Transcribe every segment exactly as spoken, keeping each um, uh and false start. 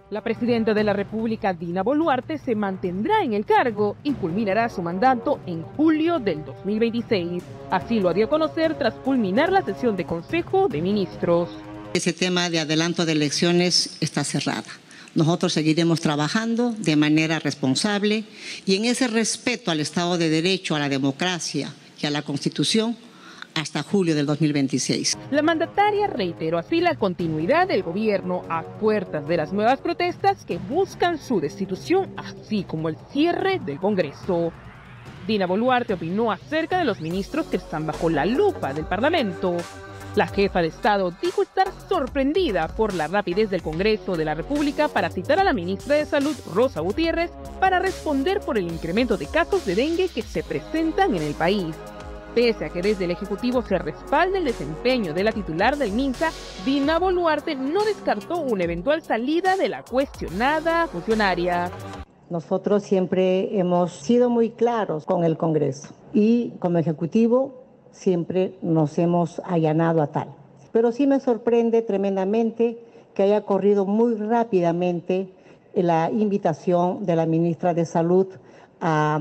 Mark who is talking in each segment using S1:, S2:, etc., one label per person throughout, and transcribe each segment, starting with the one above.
S1: La presidenta de la República, Dina Boluarte, se mantendrá en el cargo y culminará su mandato en julio del dos mil veintiséis. Así lo dio a conocer tras culminar la sesión de Consejo de Ministros.
S2: Ese tema de adelanto de elecciones está cerrada. Nosotros seguiremos trabajando de manera responsable y en ese respeto al Estado de Derecho, a la democracia y a la Constitución hasta julio del dos mil veintiséis.
S1: La mandataria reiteró así la continuidad del gobierno a puertas de las nuevas protestas que buscan su destitución, así como el cierre del Congreso. Dina Boluarte opinó acerca de los ministros que están bajo la lupa del Parlamento. La jefa de Estado dijo estar sorprendida por la rapidez del Congreso de la República para citar a la ministra de Salud, Rosa Gutiérrez, para responder por el incremento de casos de dengue que se presentan en el país. Pese a que desde el Ejecutivo se respalda el desempeño de la titular del MINSA, Dina Boluarte no descartó una eventual salida de la cuestionada funcionaria.
S3: Nosotros siempre hemos sido muy claros con el Congreso y como Ejecutivo siempre nos hemos allanado a tal. Pero sí me sorprende tremendamente que haya corrido muy rápidamente la invitación de la ministra de Salud a,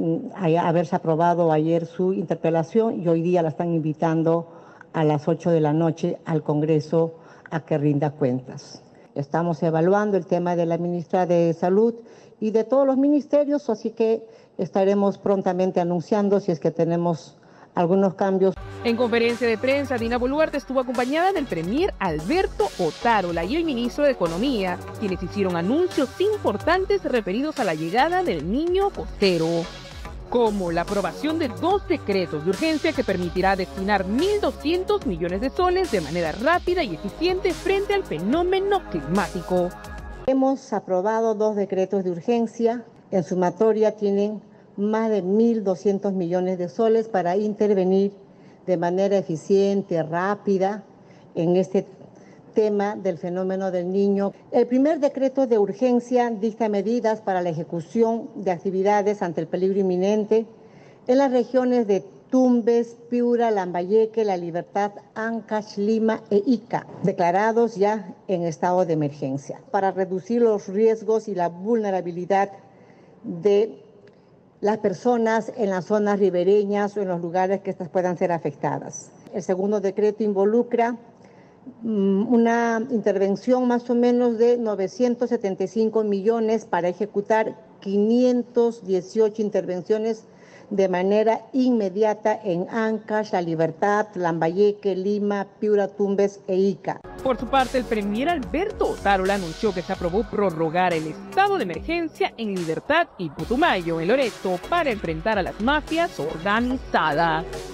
S3: a haberse aprobado ayer su interpelación y hoy día la están invitando a las ocho de la noche al Congreso a que rinda cuentas. Estamos evaluando el tema de la ministra de Salud y de todos los ministerios, así que estaremos prontamente anunciando si es que tenemos algunos cambios.
S1: En conferencia de prensa, Dina Boluarte estuvo acompañada del premier Alberto Otárola y el ministro de Economía, quienes hicieron anuncios importantes referidos a la llegada del niño costero, como la aprobación de dos decretos de urgencia que permitirá destinar mil doscientos millones de soles de manera rápida y eficiente frente al fenómeno climático.
S3: Hemos aprobado dos decretos de urgencia. En sumatoria tienen más de mil doscientos millones de soles para intervenir de manera eficiente, rápida, en este tema del fenómeno del niño. El primer decreto de urgencia dicta medidas para la ejecución de actividades ante el peligro inminente en las regiones de Tumbes, Piura, Lambayeque, La Libertad, Ancash, Lima e Ica, declarados ya en estado de emergencia, para reducir los riesgos y la vulnerabilidad de las personas en las zonas ribereñas o en los lugares que estas puedan ser afectadas. El segundo decreto involucra um, una intervención más o menos de novecientos setenta y cinco millones para ejecutar quinientas dieciocho intervenciones de manera inmediata en Ancash, La Libertad, Lambayeque, Lima, Piura, Tumbes e Ica.
S1: Por su parte, el premier Alberto Otárola anunció que se aprobó prorrogar el estado de emergencia en Libertad y Putumayo, en Loreto, para enfrentar a las mafias organizadas.